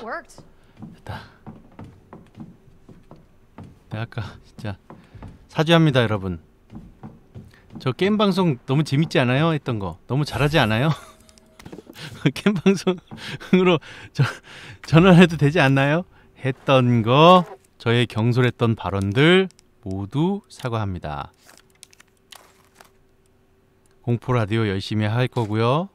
됐다. 내가 아까 진짜 사죄합니다 여러분. 저 게임 방송 너무 재밌지 않아요? 했던 거 너무 잘하지 않아요? 게임 방송으로 전환해도 되지 않나요? 했던 거 저의 경솔했던 발언들 모두 사과합니다. 공포 라디오 열심히 할 거고요.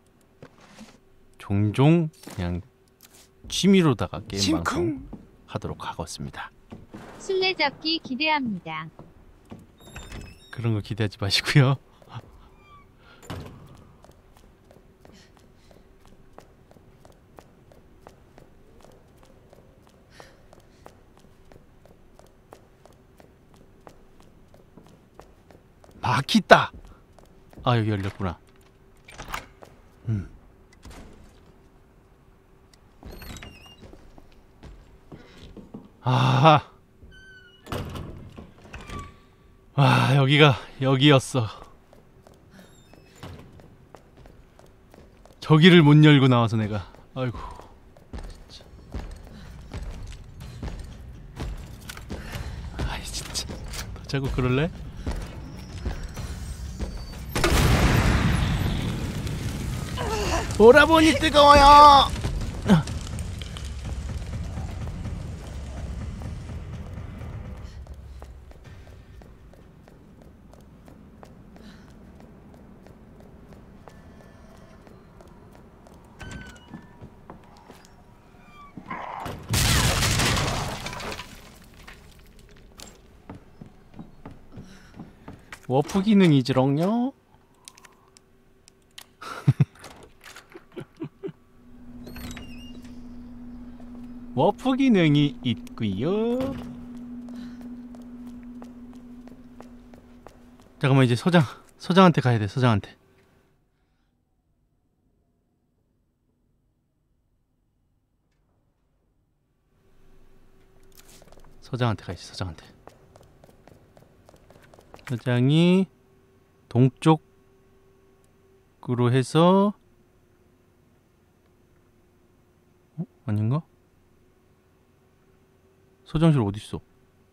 종종 그냥 취미로다가 게임 방송 하도록 하겠습니다. 술래잡기 기대합니다. 그런 거 기대하지 마시고요. 막히다. 아 여기 열렸구나. 아, 와 여기가 여기였어. 저기를 못 열고 나와서 내가 아이고 진짜. 아이 진짜 너 자꾸 그럴래? 오라버니 뜨거워요. 워프 기능이지롱요. 워프 기능이 있구요. 잠깐만 이제 서장한테 가야 돼. 서장한테. 서장한테 가야지. 서장한테. 서장이 동쪽으로 해서 아닌가? 서장실 어딨어?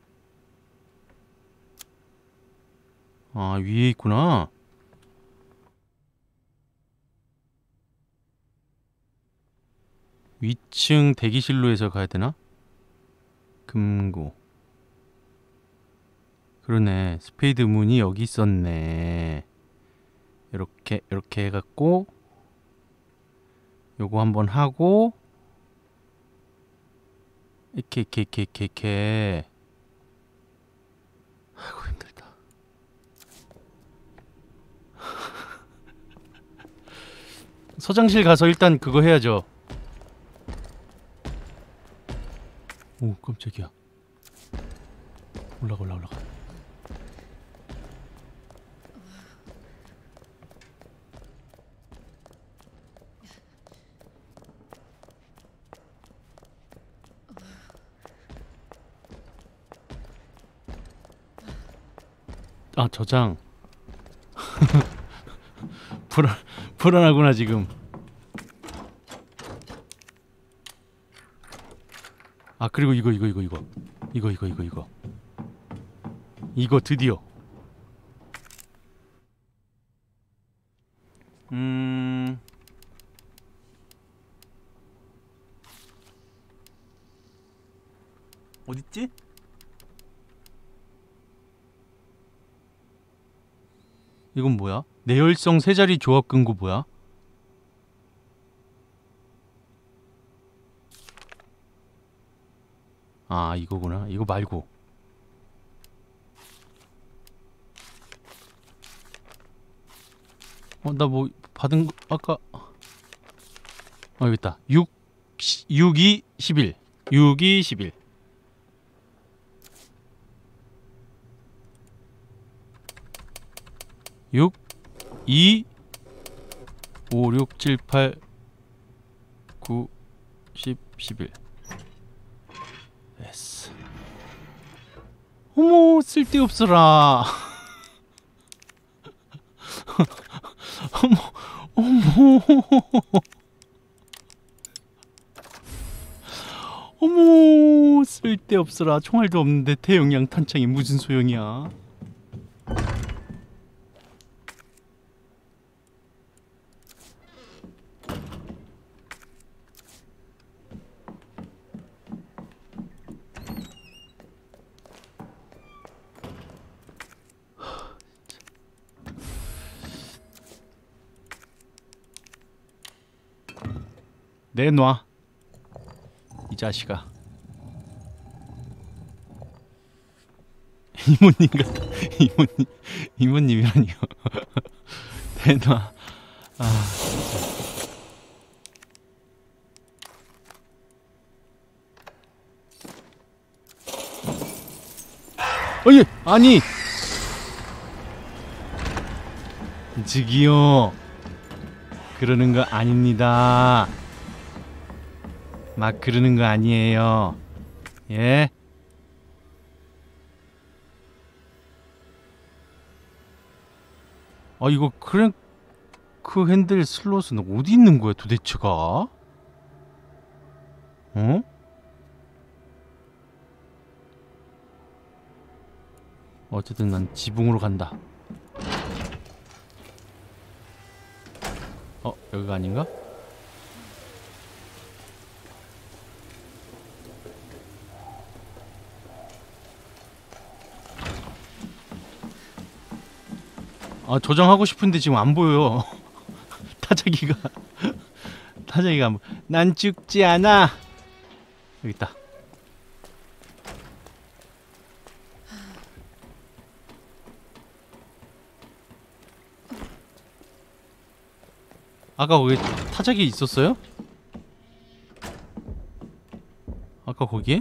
아 위에 있구나. 위층 대기실로 해서 가야 되나? 금고. 그러네. 스페이드 문이 여기 있었네. 이렇게 해갖고 요거 한번 하고 이렇게 아이고 힘들다. 서장실 가서 일단 그거 해야죠. 오 깜짝이야. 올라가. 아 저장. 불안하구나 지금. 아 그리고 이거 드디어 어딨지? 이건 뭐야? 내열성 세자리 조합 금고 뭐야? 아 이거구나. 이거 말고 나 뭐 받은 거 아까 여기 있다. 6, 2, 11 6, 2, 11 6, 2, 5, 6, 7, 8, 9, 10, 11 됐어. 어머 쓸데없어라. 어머 어머, 쓸데없어라. 총알도 없는데 대용량 탄창이 무슨 소용이야. 내놔, 이 자식아. 이모님과 이모님이라니요. 내놔. 아, 어이, 아니, 저기요, 그러는 거 아닙니다. 막 그러는 거 아니에요. 예? 아, 이거 크랭크 핸들 슬롯은 어디 있는 거야 도대체가? 어? 어쨌든 난 지붕으로 간다. 여기가 아닌가? 아, 조정하고 싶은데 지금 안 보여요. 타자기가 안 보여. 난 죽지 않아. 여기 있다. 아까 거기 타자기 있었어요? 아까 거기에?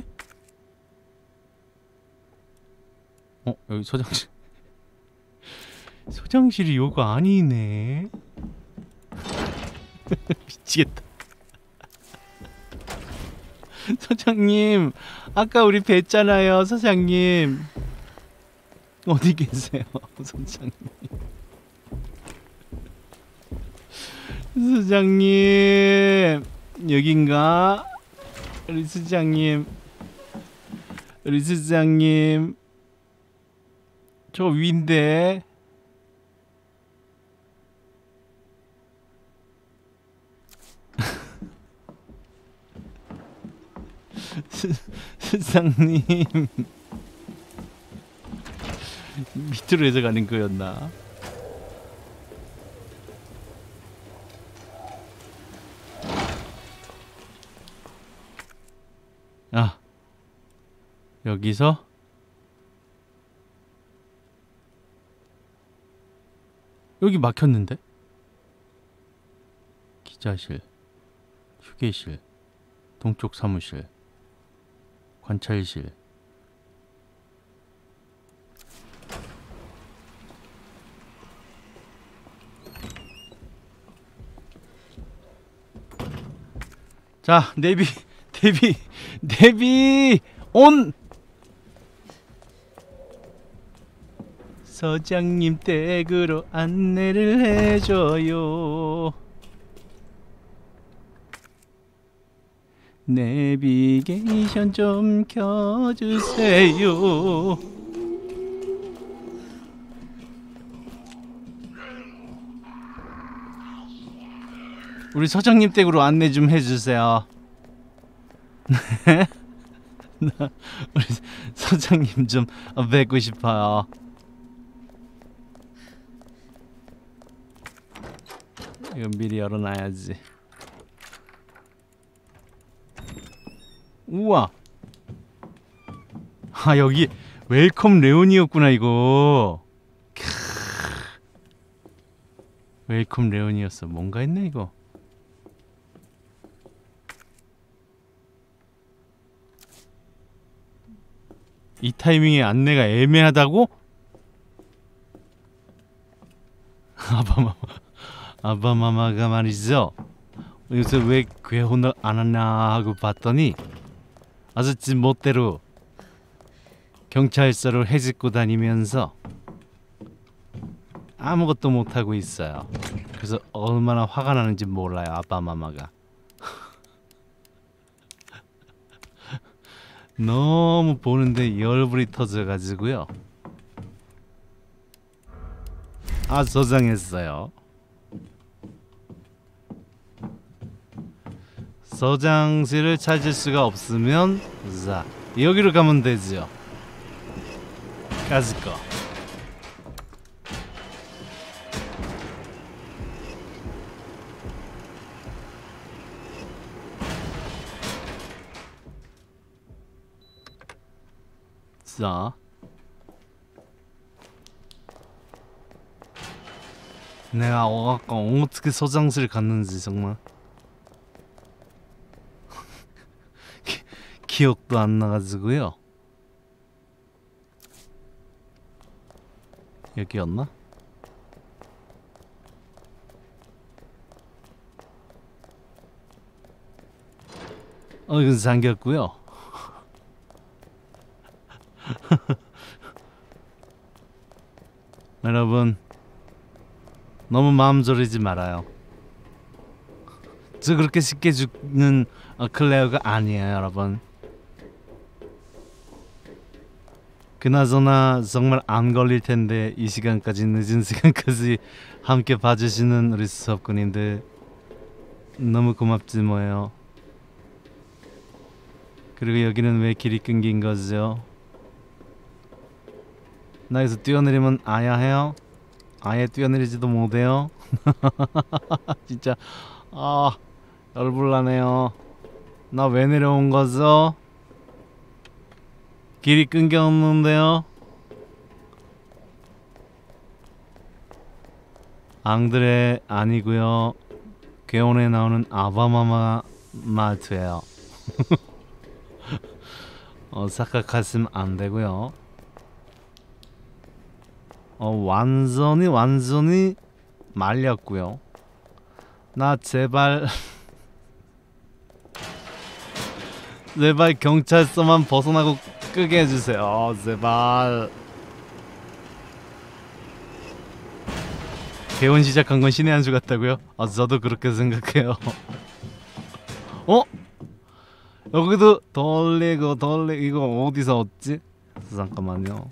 여기 소장실. 소장실이 요거 아니네. 미치겠다. 소장님, 아까 우리 뵀잖아요. 소장님, 어디 계세요? 소장님, 소장님, 여긴가? 우리 소장님, 저 위인데. 스상님, 밑으로 해서 가는 거였나? 아, 여기서 여기 막혔는데? 기자실, 휴게실, 동쪽 사무실, 관찰실. 자, 내비 온! 서장님 댁으로 안내를 해줘요. 내비게이션 좀 켜주세요. 우리 서장님 댁으로 안내 좀 해주세요. 우리 서장님 좀 뵙고 싶어요. 이건 미리 열어놔야지. 우와. 아, 여기 웰컴 레온이었구나 이거. 웰컴 레온이었어. 뭔가 했네 이거. 이 타이밍에 안내가 애매하다고? 아바마마가 말이죠. 요새 왜 괴혼을 안 하나 하고 봤더니 아저씨 멋대로 경찰서를 헤집고 다니면서 아무것도 못하고 있어요. 그래서 얼마나 화가 나는지 몰라요, 아빠마마가. 너무 보는데 열불이 터져가지고요. 아, 저장했어요. 저장실을 찾을 수가 없으면 자, 여기로 가면 되죠. 가지고. 자, 내가 아까 어떻게 저장실 갔는지 정말 기억도 안 나가지고요. 여기였나? 이건 잠겼고요. 여러분, 너무 마음 졸이지 말아요. 저 그렇게 쉽게 죽는 클레어가 아니에요, 여러분. 그나저나 정말 안 걸릴 텐데 이 시간까지, 늦은 시간까지 함께 봐주시는 우리 수업꾼님들 너무 고맙지 뭐예요. 그리고 여기는 왜 길이 끊긴 거죠? 나 여기서 뛰어내리면 아야 해요? 아예 뛰어내리지도 못해요? 진짜 열불나네요. 나 왜 내려온 거죠? 길이 끊겼는데요? 앙드레 아니고요. 괴온에 나오는 아바마마 마트예요. 착각하시면 안 되고요. 완전히 말렸고요. 나 제발 제발 경찰서만 벗어나고 끄게 해주세요. 제발. 개원 시작한 건 신의 한 수 같다고요? 저도 그렇게 생각해요. 여기도 돌리고 이거 어디서 얻지? 잠깐만요.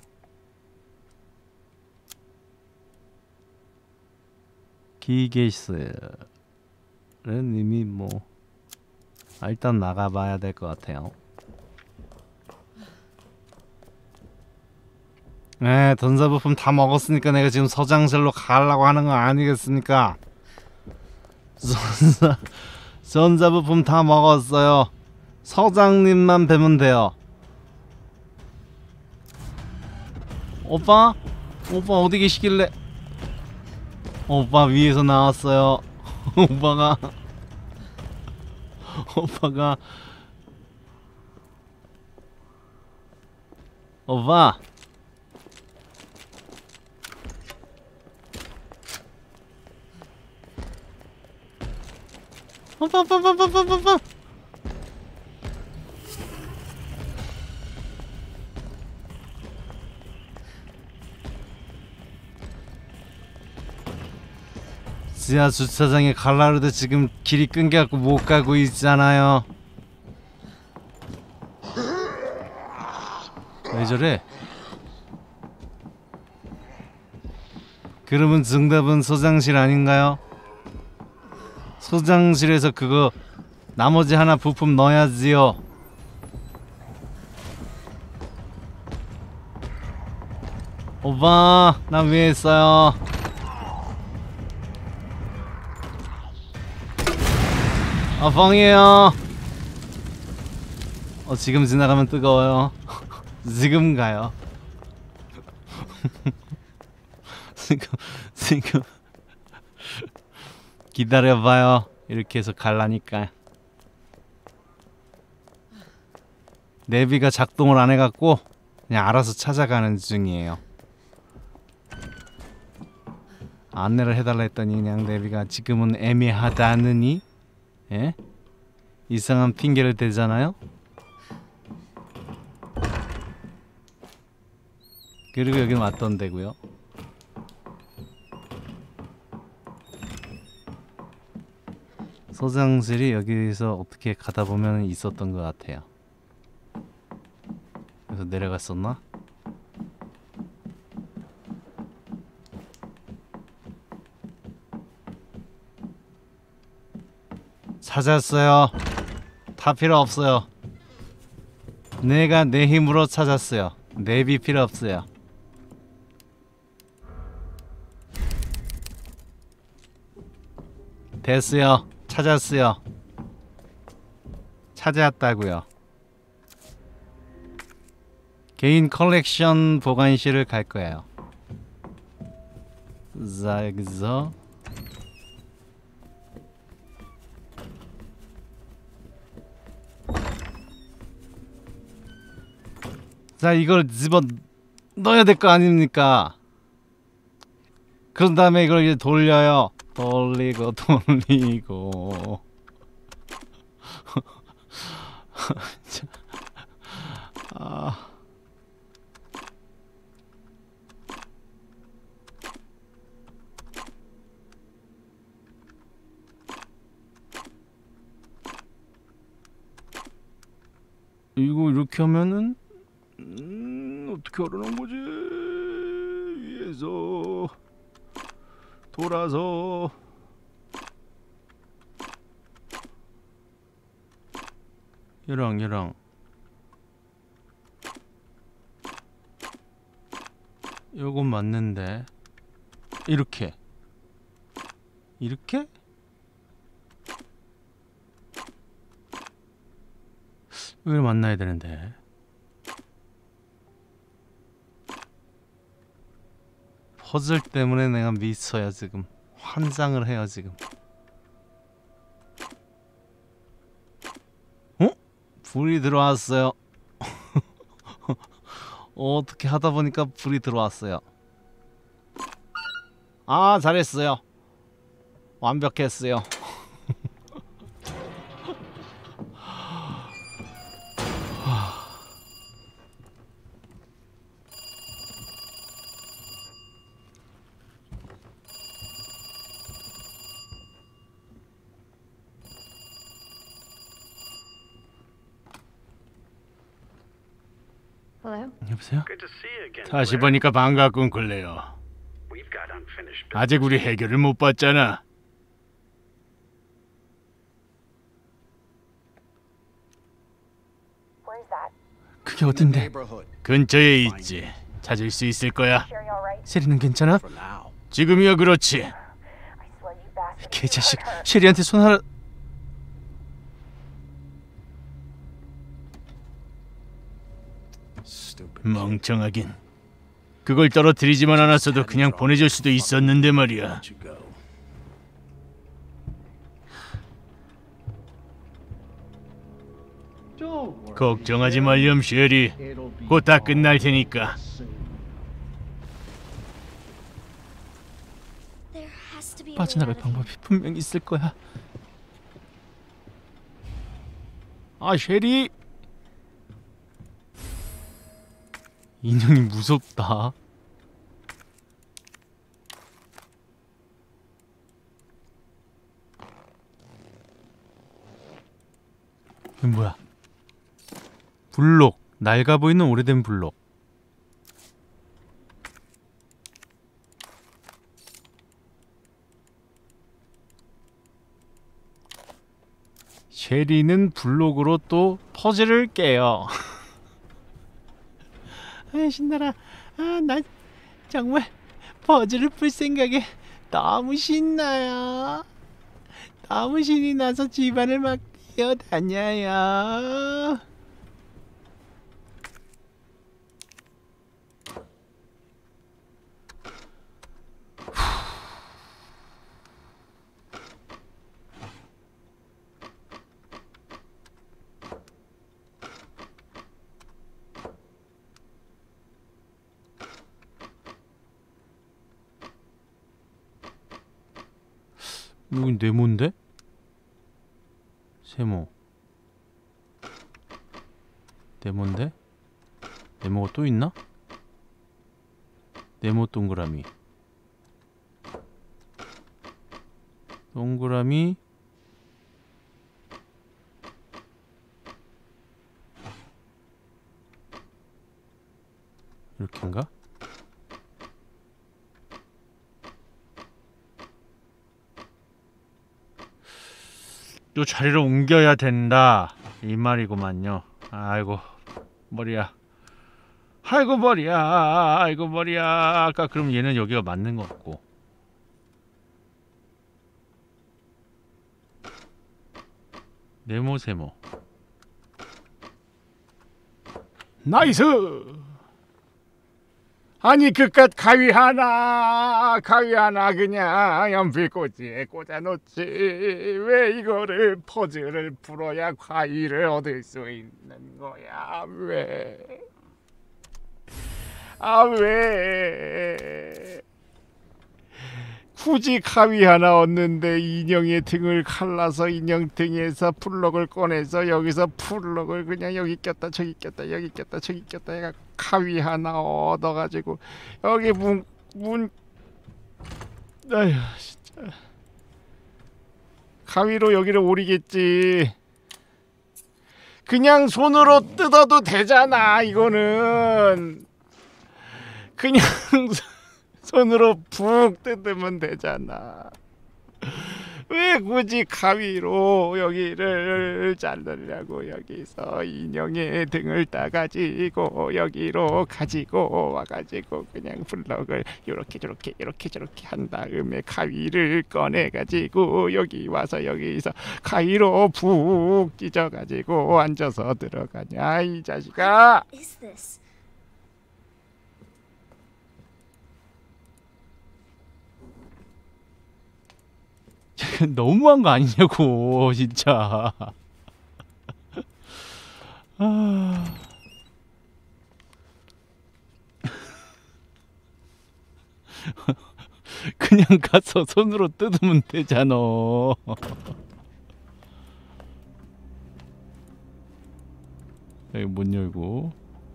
기계실은 이미 뭐 일단 나가봐야 될 것 같아요. 네, 전자부품 다 먹었으니까 내가 지금 서장실로 가려고 하는 거 아니겠습니까? 전자부품 다 먹었어요. 서장님만 뵈면 돼요. 오빠 어디 계시길래? 오빠 위에서 나왔어요. 오빠가 오빠 지하 주차장에 갈라르도 지금 길이 끊겨갖고 못 가고 있잖아요. 왜 저래? 그러면 정답은 소장실 아닌가요? 소장실에서 그거 나머지 하나 부품 넣어야지요. 오빠 나 위에 있어요. 뻥이에요. 지금 지나가면 뜨거워요. 지금 가요. 지금 기다려봐요. 이렇게 해서 갈라니까. 내비가 작동을 안 해갖고 그냥 알아서 찾아가는 중이에요. 안내를 해달라 했더니 그냥 내비가 지금은 애매하다느니 예? 이상한 핑계를 대잖아요. 그리고 여기 왔던 데고요. 소장실이 여기서 어떻게 가다 보면 있었던 것 같아요. 여기서 내려갔었나? 찾았어요. 다 필요 없어요. 내가 내 힘으로 찾았어요. 내비 필요 없어요. 됐어요. 찾았어요. 찾았다고요. 개인 컬렉션 보관실을 갈 거예요. 자, 여기서 자, 이걸 집어 넣어야 될 거 아닙니까? 그런 다음에 이걸 이제 돌려요. 돌리고 돌리고. 아. 이거 이렇게 하면은 어떻게 하려는 거지? 위에서 돌아서 얘랑 요건 맞는데 이렇게 왜 만나야 되는데? 퍼즐 때문에 내가 미쳐요 지금. 환장을 해요 지금. 어? 불이 들어왔어요. 어떻게 하다 보니까 불이 들어왔어요. 아, 잘했어요. 완벽했어요. Hello? 여보세요? 다시 보니까 반갑군 클레어. 아직 우리 해결을 못 봤잖아. 그게 어딘데? 근처에 있지. 찾을 수 있을 거야. 셰리는 괜찮아? 지금이야 그렇지. 개자식, 셰리한테 손 하나... 멍청하긴. 그걸 떨어뜨리지만 않았어도 그냥 보내줄 수도 있었는데 말이야. 걱정하지 말렴 셰리. 곧 다 끝날 테니까. 빠져나갈 방법이 분명히 있을 거야. 아, 셰리! 인형이 무섭다. 이건 뭐야? 블록. 낡아 보이는 오래된 블록. 셰리는 블록으로 또 퍼즐을 깨요. 아, 신나라. 아, 나 정말 퍼즐을 풀 생각에 너무 신나요. 너무 신이 나서 집안을 막 뛰어다녀요. 여긴 네모인데? 세모. 네모인데? 네모가 또 있나? 네모 동그라미. 동그라미. 이렇게인가? 또 자리를 옮겨야 된다 이 말이구만요. 아이고 머리야. 아이고 머리야. 아이고 머리야. 아까 그럼 얘는 여기가 맞는 것 같고. 네모세모. 나이스. 아니 그깟 가위 하나 그냥 연필꽂이에 꽂아놓지 왜 이거를 퍼즐을 풀어야 가위를 얻을 수 있는 거야. 왜? 왜 굳이 가위 하나 얻는데 인형의 등을 갈라서 인형 등에서 플럭을 꺼내서 여기서 플럭을 그냥 여기 꼈다 저기 꼈다 여기 꼈다 저기 꼈다 해가 가위 하나 얻어가지고 여기 아휴 진짜 가위로 여기를 오리겠지. 그냥 손으로 뜯어도 되잖아. 이거는 그냥 손으로 푹 뜯으면 되잖아. 왜 굳이 가위로 여기를 자르려고. 여기서 인형의 등을 따가지고 여기로 가지고 와가지고 그냥 블럭을 요렇게 저렇게 이렇게 저렇게 한 다음에 가위를 꺼내가지고 여기 와서 여기서 가위로 푹 찢어가지고 앉아서 들어가냐 이 자식아. 너무한 거 아니냐고 진짜. 그냥 가서 손으로 뜯으면 되잖아. 여기 못 열고.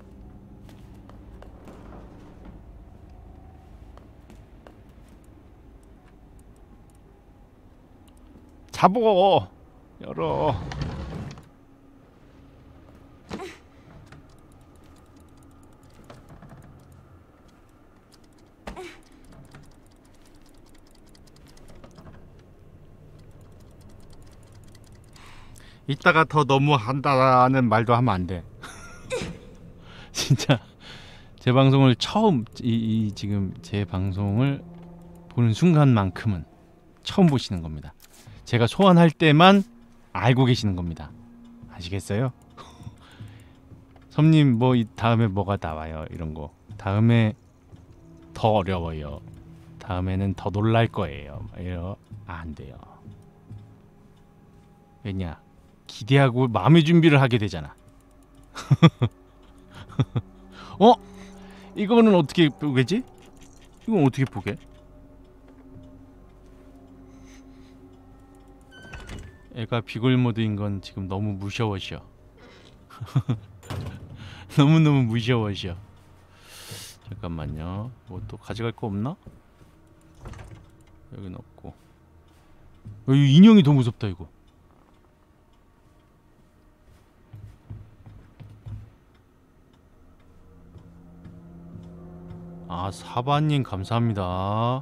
잡어 열어. 이따가 더 너무 한다는 말도 하면 안 돼. 진짜 제 방송을 처음 지금 제 방송을 보는 순간만큼은 처음 보시는 겁니다. 제가 소환할 때만 알고 계시는 겁니다. 아시겠어요? 섬님 뭐 다음에 뭐가 나와요 이런 거. 다음에 더 어려워요. 다음에는 더 놀랄 거예요. 이러 안 돼요. 왜냐? 기대하고 마음의 준비를 하게 되잖아. 이거는 어떻게 보겠지? 이건 어떻게 보게? 애가 비굴 모드인 건 지금 너무 무서워져. 너무너무 무서워져. 잠깐만요. 뭐 또 가져갈 거 없나? 여긴 없고. 이 인형이 더 무섭다 이거. 아, 사바님 감사합니다.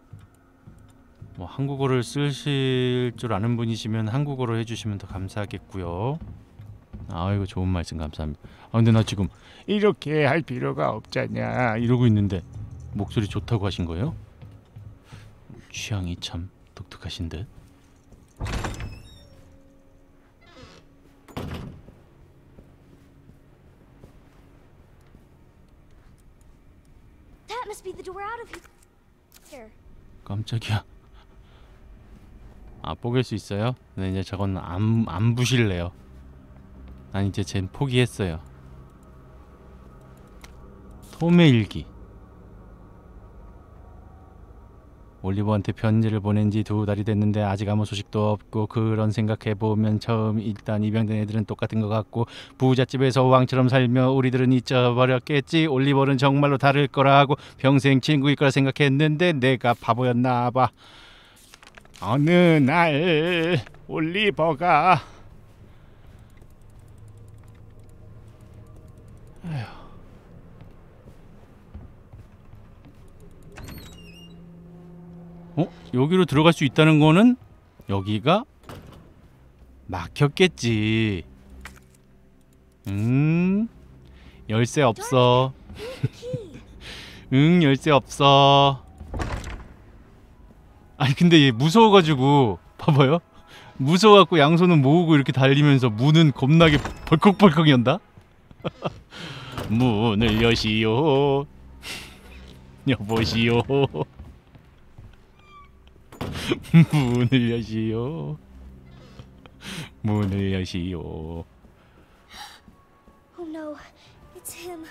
뭐 한국어를 쓰실 줄 아는 분이시면 한국어로 해주시면 더 감사하겠고요. 아, 이거 좋은 말씀 감사합니다. 아, 근데 나 지금 이렇게 할 필요가 없잖냐 이러고 있는데 목소리 좋다고 하신 거예요? 취향이 참 독특하신 듯. That must be the door out of here. 깜짝이야. 아, 뽀갤 수 있어요? 네, 이제 저건 안 부실래요. 난 이제 쟨 포기했어요. 톰의 일기. 올리버한테 편지를 보낸 지 2달이 됐는데 아직 아무 소식도 없고, 그런 생각해보면 처음 일단 입양된 애들은 똑같은 것 같고, 부잣집에서 왕처럼 살며 우리들은 잊어버렸겠지. 올리버는 정말로 다를 거라 하고 평생 친구일 거라 생각했는데 내가 바보였나 봐. 어느 날 올리버가 여기로 들어갈 수 있다는 거는 여기가 막혔겠지. 열쇠 없어. 응, 열쇠 없어. 아니 근데 얘 무서워가지고 봐봐요. 무서워갖고 양손은 모으고 이렇게 달리면서 문은 겁나게 벌컥벌컥 연다. 문을 여시오. 여보시오. 문을 여시오. 문을 여시오. Oh no, it's him.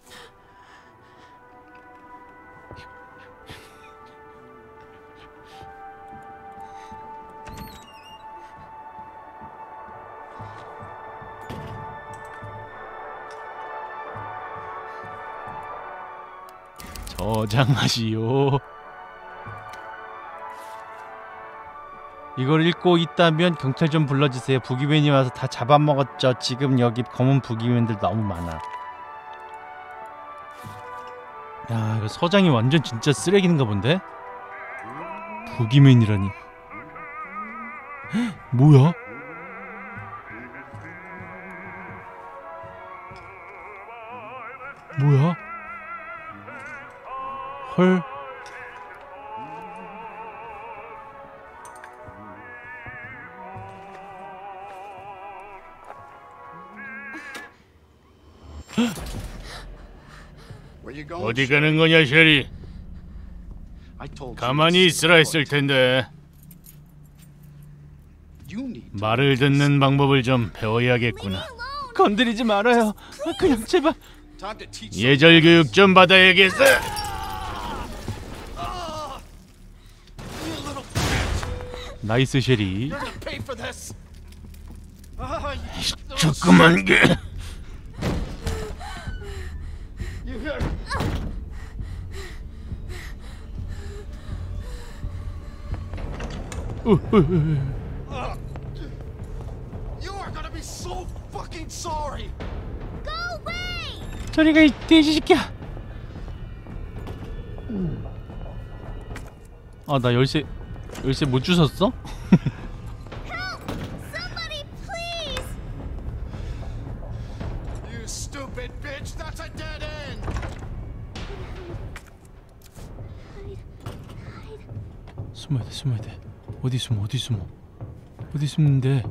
저장하시오. 이걸 읽고 있다면 경찰 좀 불러주세요. 부기맨이 와서 다 잡아먹었죠. 지금 여기 검은 부기맨들 너무 많아. 야, 이거 서장이 완전 진짜 쓰레기인가 본데? 부기맨이라니. 헉, 뭐야? 뭐야? 헐. 어디 가는 거냐, 셰리? 가만히 있으라 했을 텐데. 말을 듣는 방법을 좀 배워야겠구나. 건드리지 말아요. 그냥 제발. 예절 교육 좀 받아야겠어. 나이스 셰리. 조그만 게. 저리가 이 돼지 새끼야. 아, 나 열쇠 못 주웠어? Somebody, please! You stupid bitch, that's a dead end. 숨어야 돼. 어디 숨어? 어디 숨는데?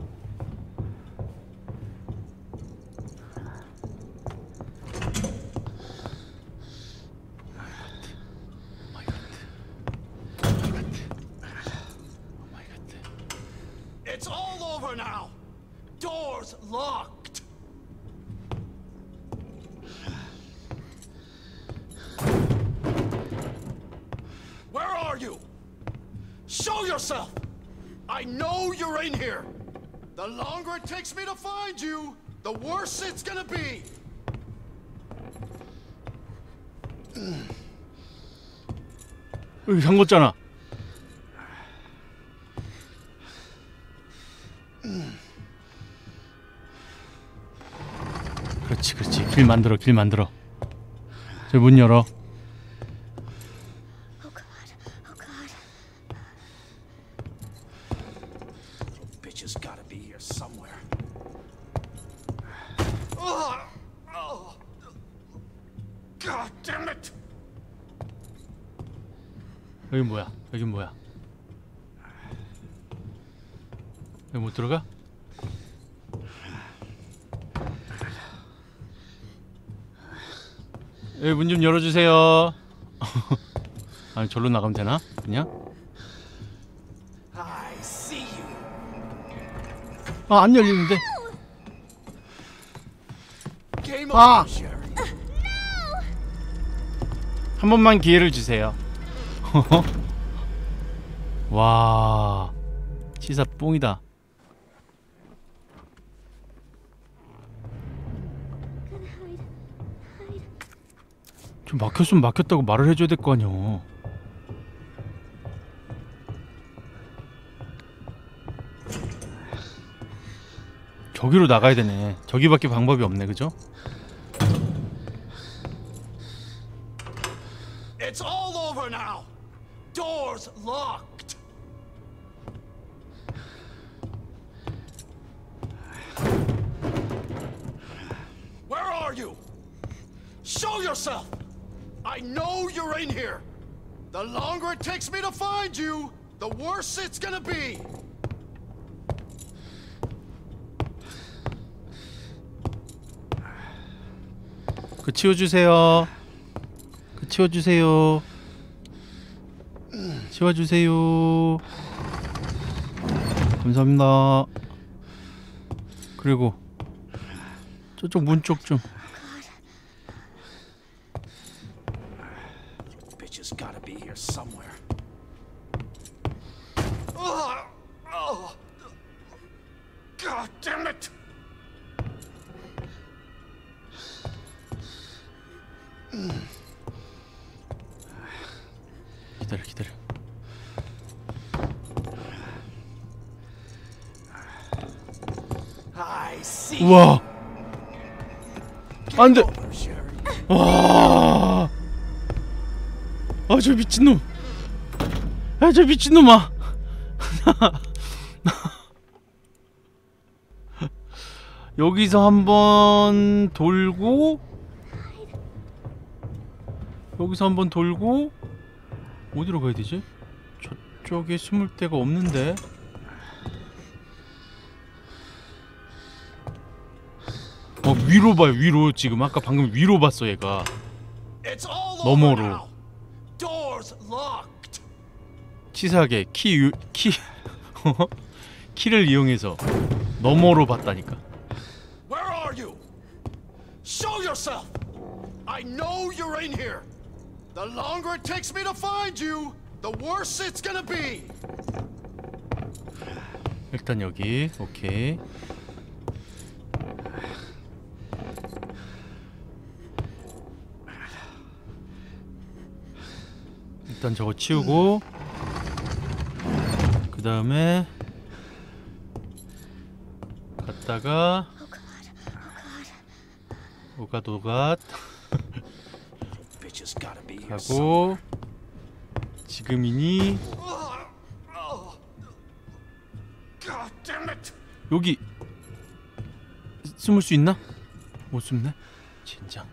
It's all over now. Doors locked. Where are you? Show yourself. I know you're in here. The longer it takes me to find you, the worse it's gonna be. 여기 잠궜잖아. 그렇지. 길 만들어. 저 문 열어. Oh god, oh god. Bitch has gotta be here somewhere. Oh, God damn it! 여긴 뭐야? 여기 못 들어가? 여기 문 좀 열어주세요. 아니, 절로 나가면 되나? 그냥? I see you. 아, 안 열리는데. Game Ah. over, Sherry. 한 번만 기회를 주세요. 와, 치사 뽕이다. Gonna hide. 좀 막혔으면 막혔다고 말을 해줘야 될 거 아니야. 저기로 나가야 되네. 저기밖에 방법이 없네, 그죠? It's all over now. Doors locked. Where are you? Show yourself! I know you're in here. The longer it takes me to find you, the worse it's gonna be. 그 치워주세요. 그 치워주세요. 치워주세요. 감사합니다. 그리고 저쪽 문 쪽 좀. Bitch has gotta be here somewhere. God damn it! 기다려 기다려. I see. 우와. 안돼. Over, Sherry. 와. 아 저 미친놈. 아 저 미친놈아. 여기서 한번 돌고 여기서 한번 돌고 어디로 가야 되지? 저쪽에 숨을 데가 없는데. 위로 봐요. 위로. 지금 아까 방금 위로 봤어 얘가. It's all over 너머로. now. Doors locked. 치사하게 키를 이용해서 너머로 봤다니까. Where are you? Show yourself. I know you're in here. The longer it takes me to find you, the worse it's gonna be. 일단 여기. 오케이. 일단 저거 치우고 그 다음에 갔다가 오갓오갓 Bitch has gotta be here. 하고 지금이니 God damn it! 여기 숨을 수 있나? 못 숨네? 진짜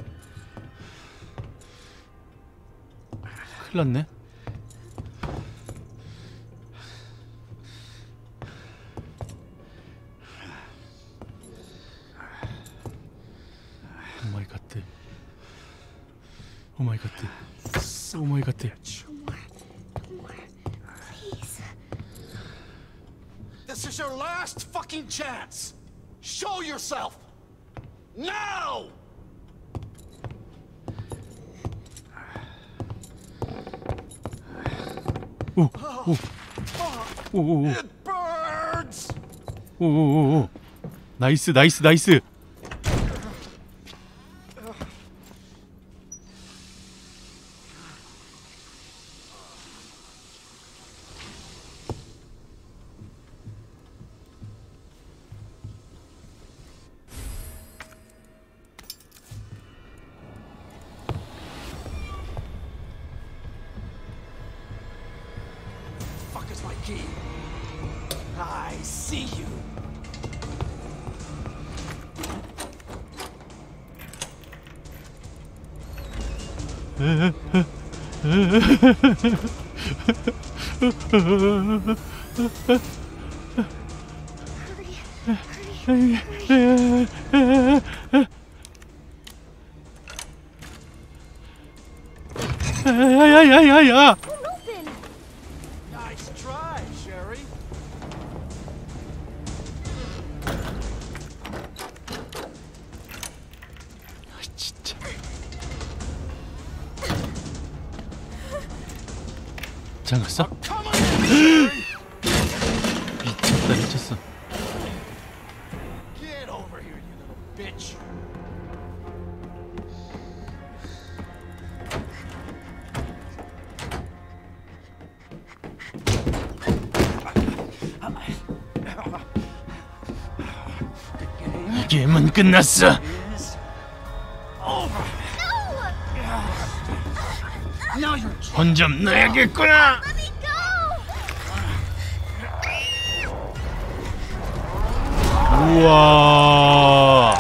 큰일 났네. 오마이갓. 오마이갓. 오마이갓. No more, please. This is your last fucking chance. Show yourself. Now! 오오오. It burns. 오오오오. 나이스 나이스 나이스. Fuck is my key? I see you. 야야야야야. Open! Nice try, Sherry. 진짜. 잠갔어? Come on, Sherry. 미쳤다 미쳤어. Get over here, you little bitch. 게임은 끝났어. Is over. No! Now you're 혼 좀 내야겠구나. 우와.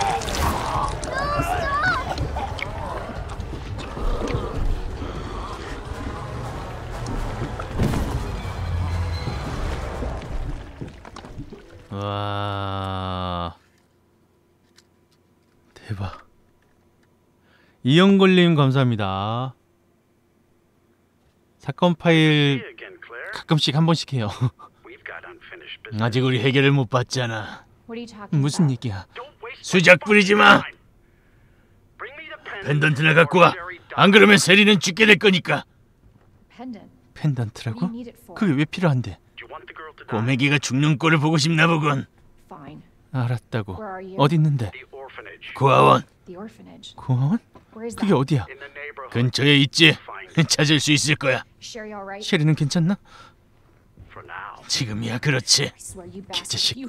와. 대박. 이영걸님 감사합니다. 사건 파일 가끔씩 한 번씩 해요. 아직 우리 해결을 못 봤잖아. 무슨 얘기야? 수작 부리지 마. 펜던트나 갖고 와. 안 그러면 세리는 죽게 될 거니까. 펜던트라고? 그게 왜 필요한데? 꼬매기가 죽는 꼴을 보고 싶나 보군. 알았다고. 어디 있는데? 고아원. 고아원? 그게 어디야? 근처에 있지. 찾을 수 있을 거야. 셰리는 괜찮나? 지금이야 그렇지. 개자식.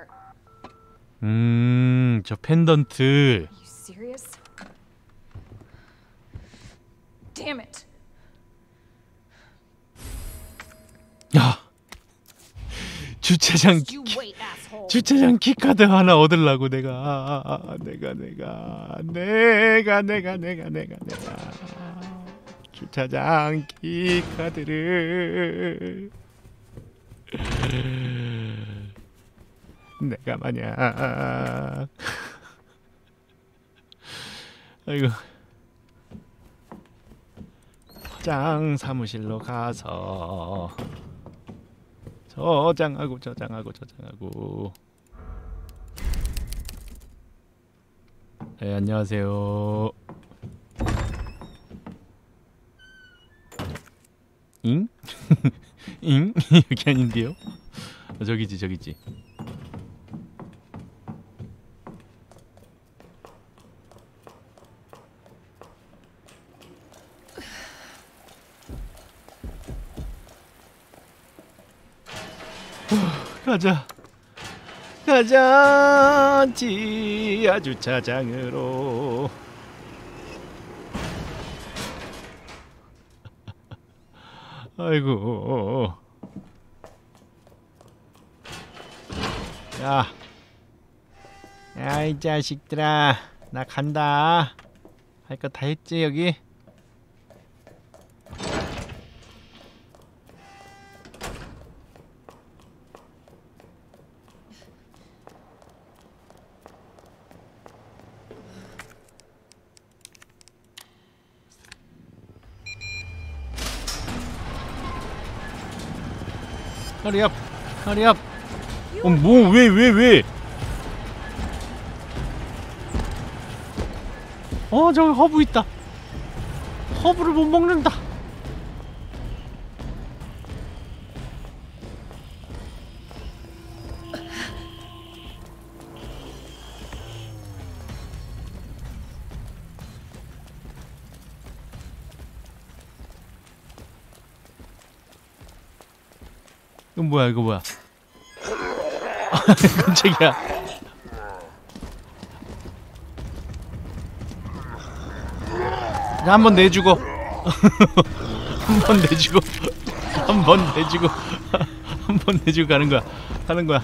저 펜던트. 야, 주차장 키카드 하나 얻으려고 내가 주차장 키카드를 내가 만약 아이고 장 사무실로 가서 저장하고 네, 안녕하세요. 잉? 잉? 여기 아닌데요? 저기지. 가자 지하 주차장으로. 아이고 야 이 자식들아 나 간다. 할 거 다 했지 여기? 허리업. 뭐 왜? 저기 허브 있다. 허브를 못 먹는다. 이거 뭐야? 깜짝이야. 한 번 내주고 한 번 내주고 가는 거야.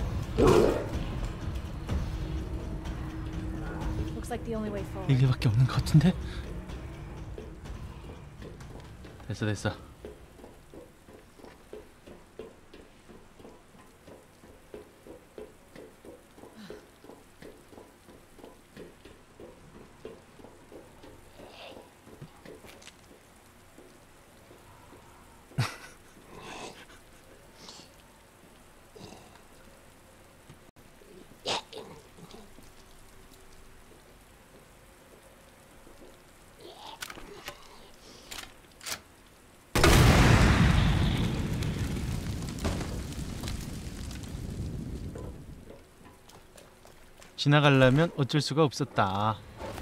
이게밖에 없는 것 같은데? 됐어. 지나가려면 어쩔 수가 없었다.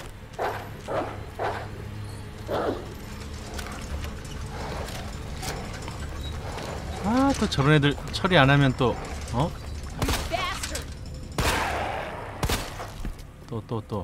또 저런 애들 처리 안 하면 또 또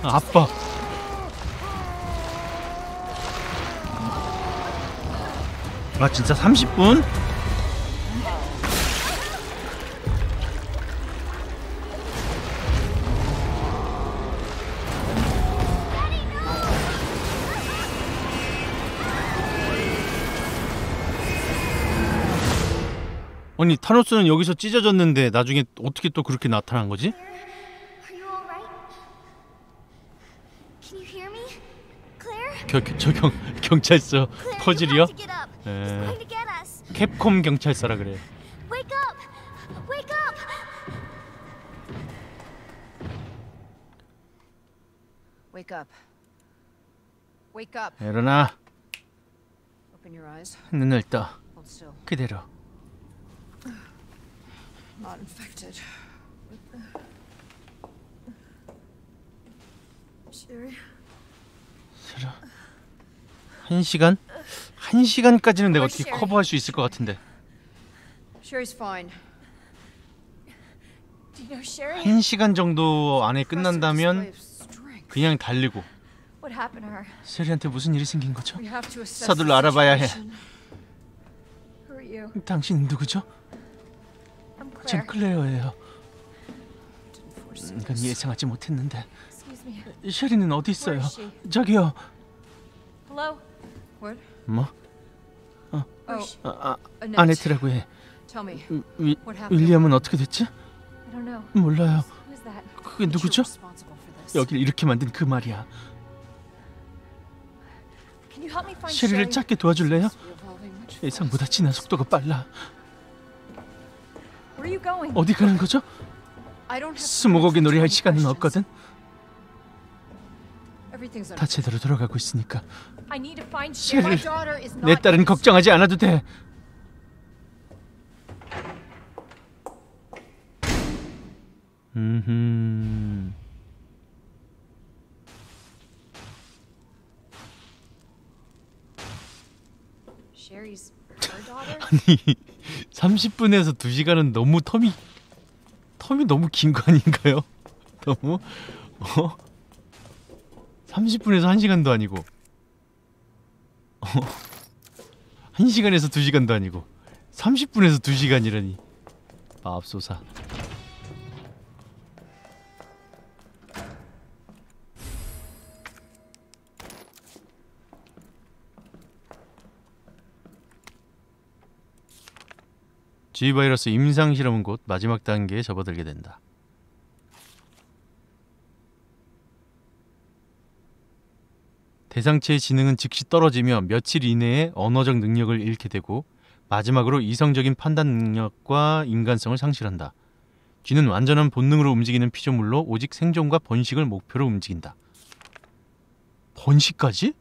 아빠. 아 진짜 30분? 아니 타노스는 여기서 찢어졌는데 나중에 어떻게 또 그렇게 나타난 거지? Are you all right? Can you hear me? Claire? 저 경찰서 Claire, 퍼즐이요? you have to get up. He's 에, going to get us. 캡콤 경찰서라 그래. Wake up! Wake up! Wake up. Wake up. 일어나. Open your eyes. 눈을 떠. Hold still. 그대로. Not infected. Sherry? 싫어. 1시간? 1시간까지는 내가 어떻게 쉐리. 커버할 수 있을 것 같은데. Sherry's fine. Do you know Sherry? 1시간 정도 안에 끝난다면 Display of strength. 그냥 달리고. What happened to her? 세리한테 무슨 일이 생긴 거죠? We have to assess 서둘러 the 알아봐야 해. situation. Who are you? 당신은 누구죠? I'm 전 Claire. 클레어예요. Didn't foresee 이건 this. 예상하지 못했는데. Excuse me. 셰리는 어디 있어요? Where is she? 저기요. Hello? What? 뭐? Oh, Annette. 아네트라고 해. tell me. 윌- 윌리엄은 어떻게 됐지? I don't know. 몰라요. Who is that? 그게 You're 누구죠? responsible for this. 여길 이렇게 만든 그 말이야. Can you help me find 셰리를 Sherry? 찾게 도와줄래요? Revolving much 예상보다 진화 속도가 빨라. Where are you going? 어디 가는 거죠? I don't have 스무고개 time to 놀이할 answer 시간은 questions. 없거든. Everything's 다 under 제대로 돌아가고 있으니까 I need to find 셰리를 Sherry. My daughter is 내 not 딸은 in 걱정하지 않아도 돼. 음. Sherry's her daughter? 아니 30분에서 2시간은 너무 텀이 너무 긴 거 아닌가요? 너무 30분에서 1시간도 아니고 1시간에서 2시간도 아니고 30분에서 2시간이라니. 맙소사. G바이러스 임상 실험은 곧 마지막 단계에 접어들게 된다. 대상체의 지능은 즉시 떨어지며 며칠 이내에 언어적 능력을 잃게 되고 마지막으로 이성적인 판단 능력과 인간성을 상실한다. 쥐는 완전한 본능으로 움직이는 피조물로 오직 생존과 번식을 목표로 움직인다. 번식까지?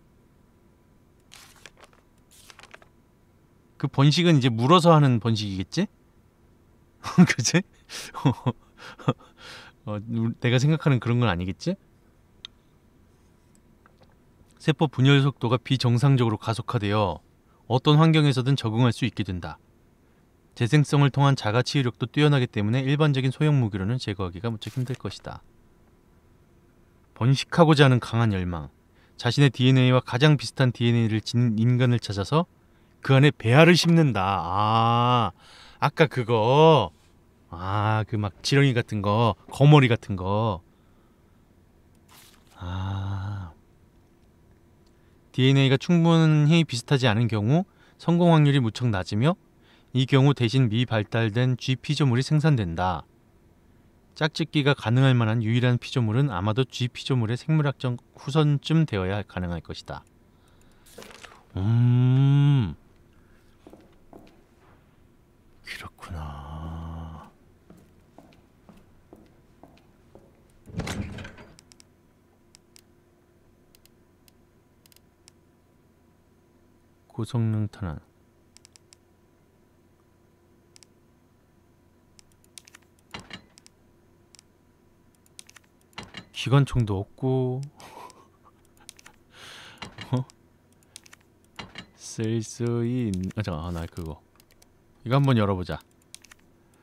그 번식은 이제 물어서 하는 번식이겠지? 그치? 내가 생각하는 그런 건 아니겠지? 세포 분열 속도가 비정상적으로 가속화되어 어떤 환경에서든 적응할 수 있게 된다. 재생성을 통한 자가 치유력도 뛰어나기 때문에 일반적인 소형 무기로는 제거하기가 무척 힘들 것이다. 번식하고자 하는 강한 열망. 자신의 DNA와 가장 비슷한 DNA를 지닌 인간을 찾아서 그 안에 배알을 심는다. 아까 그거. 그 막 지렁이 같은 거, 거머리 같은 거. DNA가 충분히 비슷하지 않은 경우 성공 확률이 무척 낮으며 이 경우 대신 미발달된 G 피조물이 생산된다. 짝짓기가 가능할 만한 유일한 피조물은 아마도 G 피조물의 생물학적 후손쯤 되어야 가능할 것이다. 그렇구나. 고성능 탄환. 기관총도 없고 쓸 수 있는 나 그거 이거 한번 열어보자.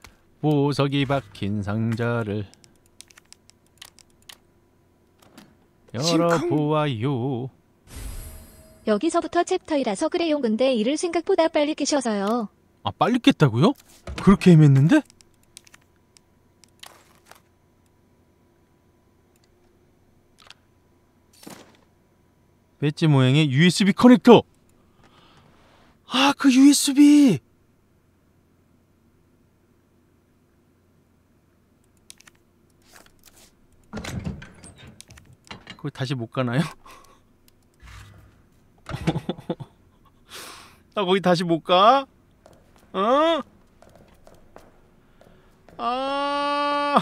보석이 박힌 상자를 열어보아요. 여기서부터 챕터이라서 그래요. 근데 일을 생각보다 빨리 깨셔서요. 아, 빨리 깼다고요? 그렇게 헤맸는데? 배지 모양의 USB 커넥터. 아, 그 USB. 거기 다시 못 가나요? 나 거기 다시 못 가? 어? 아.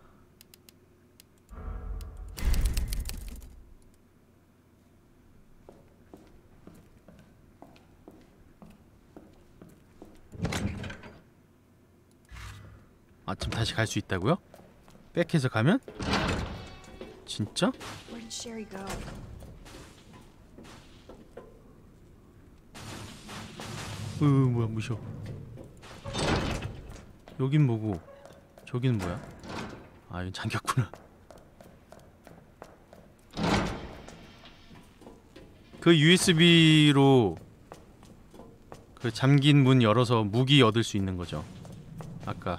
지금 다시 갈 수 있다고요? 백해서 가면? 진짜? Where did Sherry go? 뭐야, 무셔. 여긴 뭐고 저기는 뭐야? 아, 이건 잠겼구나. 그 USB로 그 잠긴 문 열어서 무기 얻을 수 있는 거죠. 아까.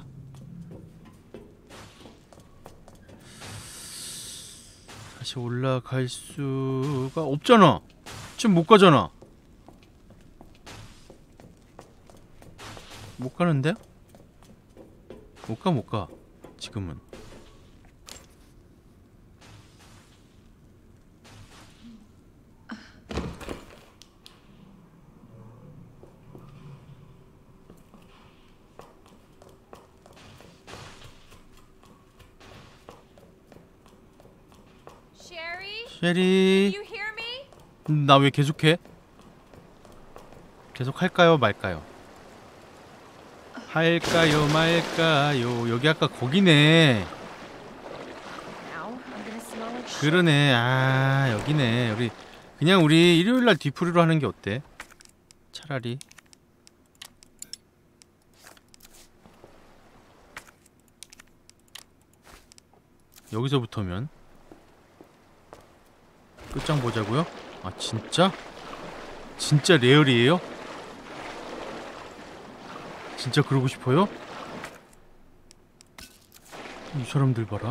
다시 올라갈 수가 없잖아. 지금 못 가잖아. 못 가는데? 못 가. 지금은. Sherry? 쉐리, You hear me? 나 왜 계속해? 계속 할까요, 말까요? 할까요, 말까요? 여기 아까 거기네. Now I'm gonna smell like shit. 그러네. 아, 여기네. 우리 일요일날 뒤풀이로 하는 게 어때? 차라리. 여기서부터면 끝장 보자고요? 아, 진짜? 진짜 레얼이에요? 진짜 그러고 싶어요? 이 사람들 봐라.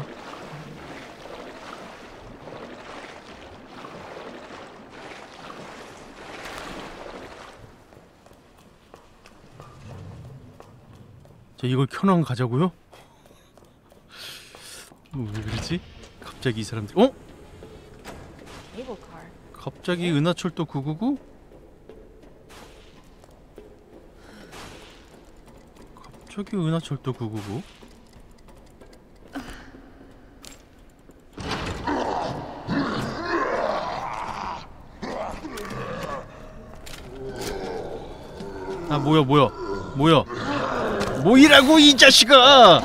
자, 이걸 켜놓은 가자고요? 왜 그러지? 갑자기 이 사람들. 어? Cable car. 갑자기 은하철도 999? 갑자기 은하철도 999? 아, 뭐야 뭐이라고, 이 자식아!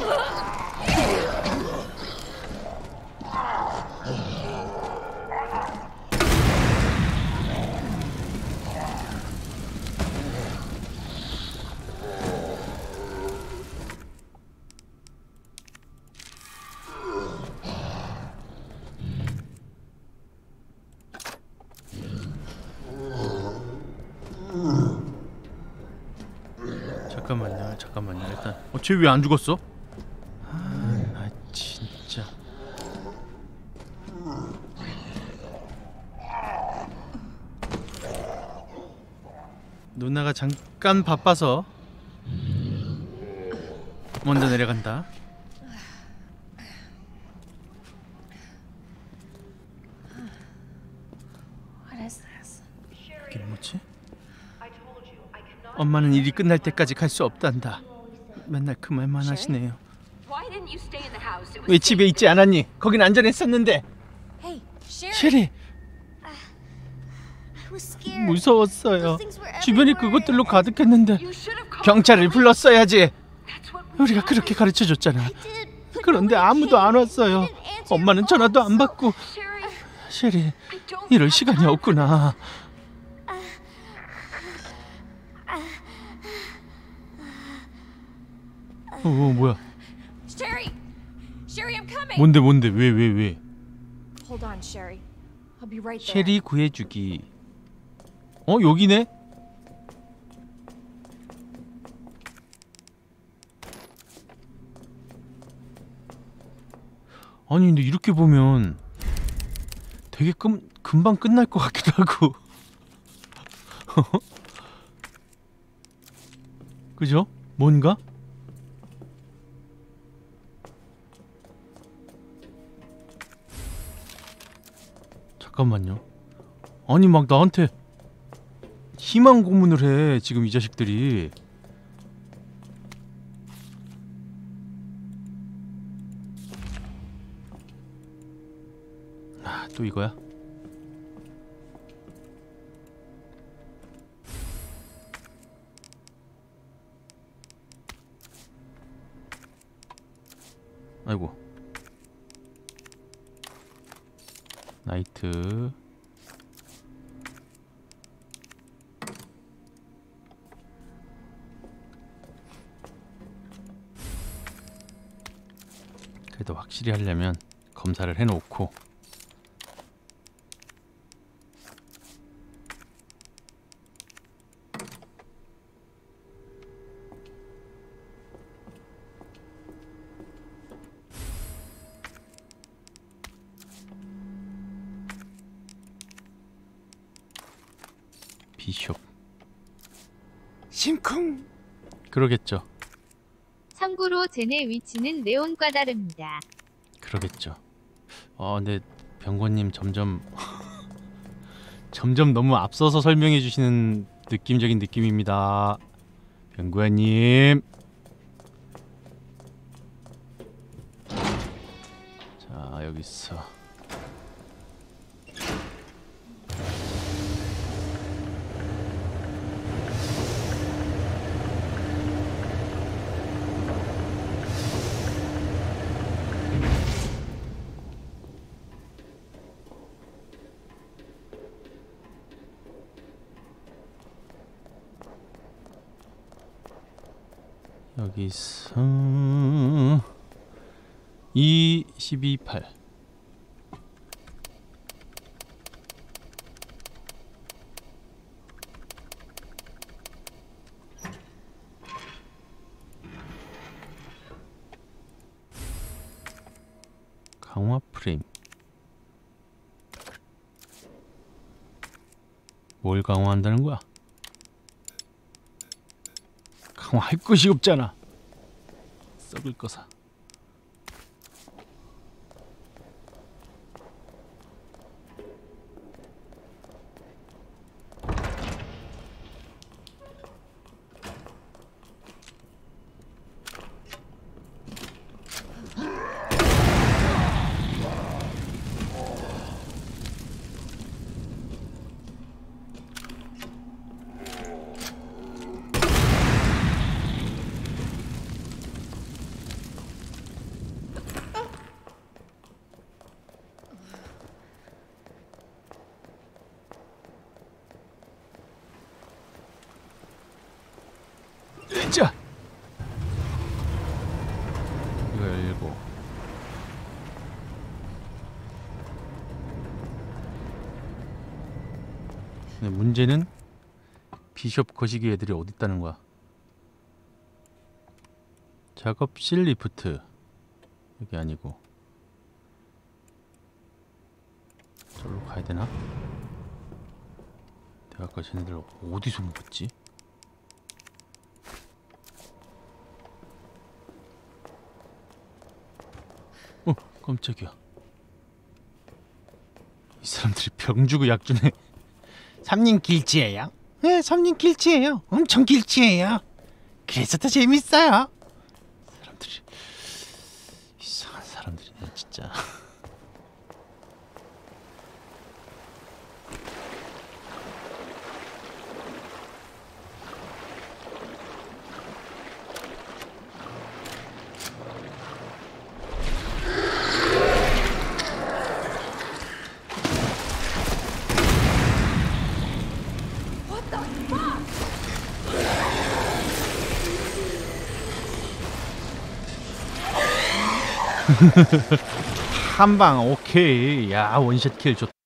잠깐만요. 일단 쟤 왜 안 죽었어? 아, 진짜. 누나가 잠깐 바빠서 먼저 내려간다. What is this? 이게 뭐지? 엄마는 일이 끝날 때까지 갈 수 없단다. 맨날 그 말만 하시네요. 왜 집에 있지 않았니? 거긴 안전했었는데. Hey, Sherry. 쉐리, I was scared. 무서웠어요. Those things were 주변이 everywhere. 그것들로 가득했는데 경찰을 불렀어야지. 우리가 그렇게 가르쳐줬잖아. I did, but 그런데 nobody 아무도 안 came. 왔어요. They didn't answer your 엄마는 전화도 안 phone, 받고. 쉐리, 이럴 시간이 없구나. 뭐야? Sherry! Sherry, I'm coming! 뭔데? 왜? Hold on, Sherry. I'll be right there. 쉐리 구해주기. 여기네? 아니 근데 이렇게 보면 되게 금방 끝날 것 같기도 하고. 그죠? 뭔가? 잠깐만요. 아니 막 나한테 희망 고문을 해 지금 이 자식들이. 또 이거야? 아이고. 나이트. 그래도 확실히 하려면 검사를 해놓고. 비숍. 심쿵. 그러겠죠. 참고로 젠의 위치는 네온과 다릅니다. 그러겠죠. 근데 병권님 점점 점점 너무 앞서서 설명해 주시는 느낌적인 느낌입니다. 병권님. 자, 여기 있어. 여기 있어. 2, 12, 8. 강화 프레임. 뭘 강화한다는 거야? 강화할 것이 없잖아. 썩을 거사. 자, 이거 열고. 근데 문제는 비숍 거시기 애들이 어디 있다는 거야? 작업실 리프트 여기 아니고 저기로 가야 되나? 내가 아까 쟤네들 어디서 묵었지? 깜짝이야. 이 사람들이 병 주고 약 주네. 삼림 길치예요? 네, 삼림 길치예요. 엄청 길치예요. 그래서 더 재밌어요. 사람들이 이상한 사람들이네 진짜. 한방 오케이. 야 원샷 킬 좋다.